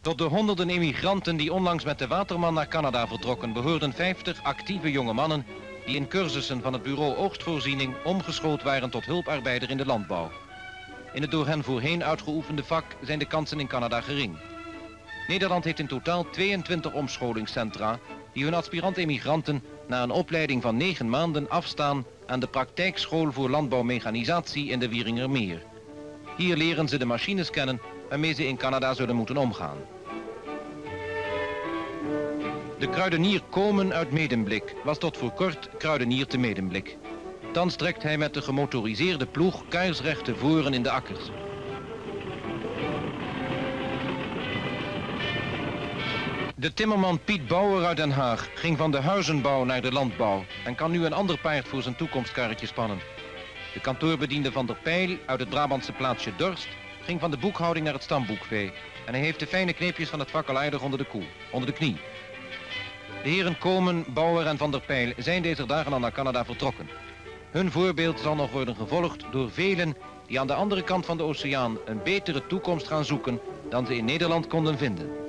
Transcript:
Tot de honderden emigranten die onlangs met de Waterman naar Canada vertrokken, behoorden 50 actieve jonge mannen die in cursussen van het bureau Oogstvoorziening omgeschoold waren tot hulparbeider in de landbouw. In het door hen voorheen uitgeoefende vak zijn de kansen in Canada gering. Nederland heeft in totaal 22 omscholingscentra die hun aspirant-emigranten na een opleiding van 9 maanden afstaan aan de praktijkschool voor landbouwmechanisatie in de Wieringermeer. Hier leren ze de machines kennen waarmee ze in Canada zullen moeten omgaan. De kruidenier Komen uit Medemblik was tot voor kort kruidenier te Medemblik. Thans trekt hij met de gemotoriseerde ploeg kaarsrecht te voren in de akkers. De timmerman Piet Bauer uit Den Haag ging van de huizenbouw naar de landbouw en kan nu een ander paard voor zijn toekomstkarretje spannen. De kantoorbediende Van der Pijl uit het Brabantse plaatsje Dorst ging van de boekhouding naar het stamboekvee en hij heeft de fijne kneepjes van het vak al aardig onder de knie. De heren Komen, Bauer en Van der Pijl zijn deze dagen al naar Canada vertrokken. Hun voorbeeld zal nog worden gevolgd door velen die aan de andere kant van de oceaan een betere toekomst gaan zoeken dan ze in Nederland konden vinden.